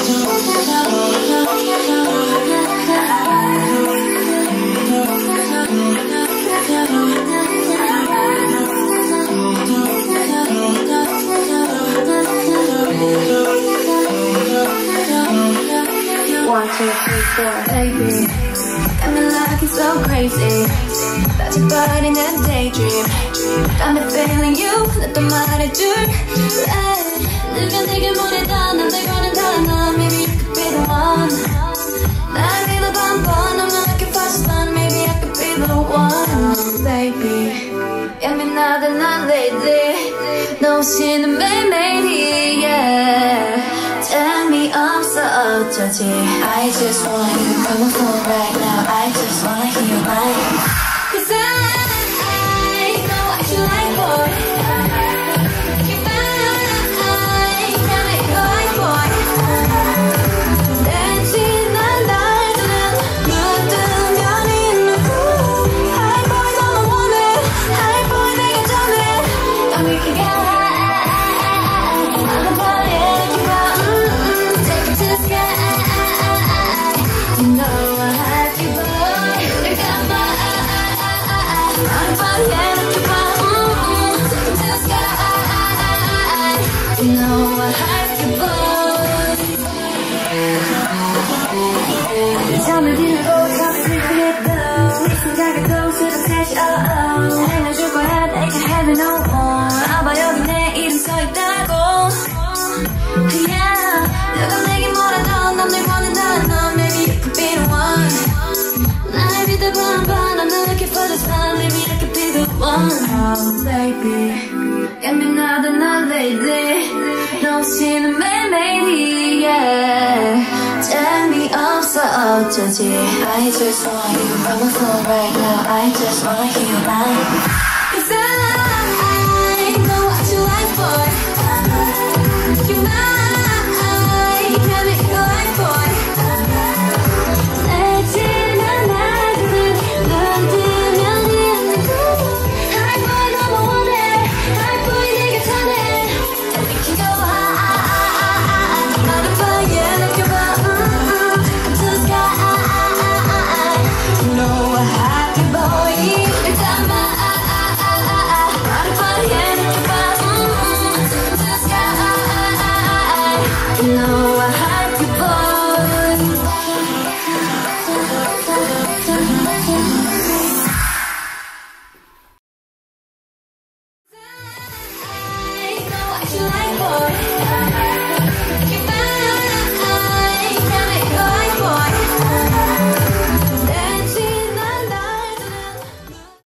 One, two, three, four, baby. Got me looking so crazy. About your body in a daydream. Got me feeling you, 내 또 말해줄. 누가 내게 보내다 난 내거는 달라. Maybe you could be the one. 날 믿어 반번 I'm not looking for someone. Maybe I could be the one, baby. 예민하다 난 lately. 너 없이는 매일매일이 yeah. Tell me 없어 어쩌지 I just want you on the phone right now I just wanna hear your mind Cause I know what you like boy You're fine Tell me you like boy 댄지 난 날들은 눈뜬 별이 있는 High boy 너무 원해 High boy 내가 전해 And we can get high 잠을 들고 잠을 들고 이 생각에 또 슬픈 다시 알려줄 거야 내가 have it no more 아봐 여기 내 이름 써있다고 yeah 누가 내게 뭐라도 난 널 원한다는 너 Maybe you could be the one 날 믿어 봐봐 I'm not looking for this one Maybe I could be the one oh baby 예민하다 난 lately 너 없이는 매일매일이 yeah 재미없어 어쩌지 I just want you on the phone right now I just wanna hear your mind Cause I know what you like boy You're mine